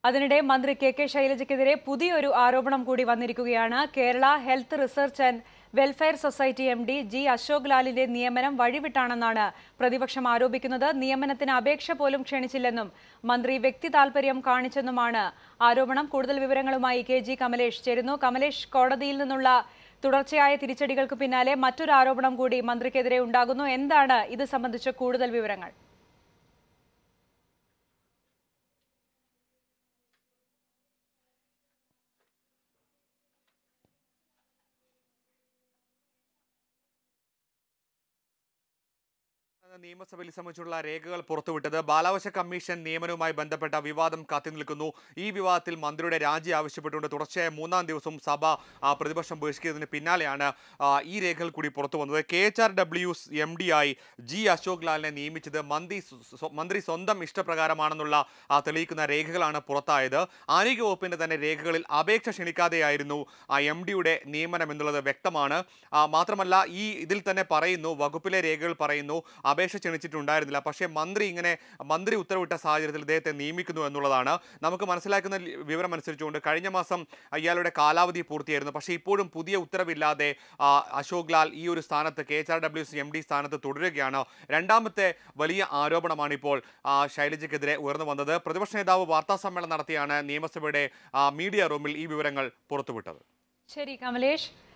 അതിനിടെ മന്ത്രി കെ ശൈലജയ്ക്കെതിരെ പുതിയൊരു ആരോപണം കൂടി വന്നിരിക്കുകയാണ്. Kerala health research and welfare society MD G Ashok ലാലിന്റെ നിയമനം വഴിവിട്ടാണെന്നാണ് പ്രതിപക്ഷം ആരോപിക്കുന്നത്. നിയമനത്തിന് അപേക്ഷ പോലും ക്ഷണിച്ചില്ലെന്നും മന്ത്രി വ്യക്തി താൽപര്യം കാണിച്ചെന്നുമാണ് ആരോപണം. കൂടുതൽ വിവരങ്ങളുമായി KG കമലേഷ് ചേരുന്നു. കമലേഷ്, കോടതിയിൽ നിന്നുള്ള തുടർച്ചയായ തിരിച്ചടികൾക്ക് പിന്നാലെ മറ്റൊരു ആരോപണം കൂടി മന്ത്രിക്കെതിരെ ഉണ്ടാകുന്നു. എന്താണ് ഇത് സംബന്ധിച്ച കൂടുതൽ വിവരങ്ങൾ? നിയമസഭയിൽ സംബന്ധിച്ചുള്ള രേഖകൾ പുറത്തുവിട്ടത് ബാലാവകാശ കമ്മീഷൻ നിയമനവുമായി ബന്ധപ്പെട്ട വിവാദം കാത്തുനിൽക്കുന്നു. ഈ വിവാദത്തിൽ മന്ത്രിയുടെ രാജി ആവശ്യപ്പെട്ടുകൊണ്ട് തുടർച്ചയായ മൂന്നാം ദിവസവും സഭ പ്രതിപക്ഷം ബഹിഷ്കരിച്ചതിന് പിന്നാലെയാണ് ഈ രേഖകൾ കൂടി പുറത്തു വന്നത്. KHRW MD ആയി ജി അശോക് ലാലിനെ നിയമിച്ചത് മന്ത്രി സ്വന്തം ഇഷ്ടപ്രകാരമാണെന്നുള്ള തെളിയിക്കുന്ന രേഖകളാണ് പുറത്തായത്. ആരോഗ്യ വകുപ്പിന്റെ തന്നെ രേഖകളിൽ അപേക്ഷ ക്ഷണിക്കാതെയായിരുന്നു MDയുടെ നിയമനം എന്നുള്ളത് വ്യക്തമാണ്. മാത്രമല്ല ഇതിൽ തന്നെ പറയുന്നു, വകുപ്പിലെ രേഖകൾ പറയുന്നു അപേക്ഷ ക്ഷണിച്ചിട്ടുണ്ടായിരുന്നില്ല. പക്ഷേ മന്ത്രി ഉത്തരവിട്ട സാഹചര്യത്തിൽ ഇദ്ദേഹത്തെ നിയമിക്കുന്നു എന്നുള്ളതാണ്. നമുക്ക് മനസ്സിലാക്കുന്ന വിവരം അനുസരിച്ചുകൊണ്ട് കഴിഞ്ഞ മാസം ഇയാളുടെ കാലാവധി പൂർത്തിയായിരുന്നു. പക്ഷേ ഇപ്പോഴും പുതിയ ഉത്തരവില്ലാതെ അശോക് ലാൽ ഈ ഒരു സ്ഥാനത്ത് KHRW MD സ്ഥാനത്ത് തുടരുകയാണ്. രണ്ടാമത്തെ വലിയ ആരോപണമാണ് ഇപ്പോൾ ശൈലജയ്ക്കെതിരെ ഉയർന്നു വന്നത്. പ്രതിപക്ഷ നേതാവ് വാർത്താ സമ്മേളനം നടത്തിയാണ് നിയമസഭയുടെ മീഡിയ റൂമിൽ ഈ വിവരങ്ങൾ പുറത്തുവിട്ടത്. ശരി കമലേഷ്.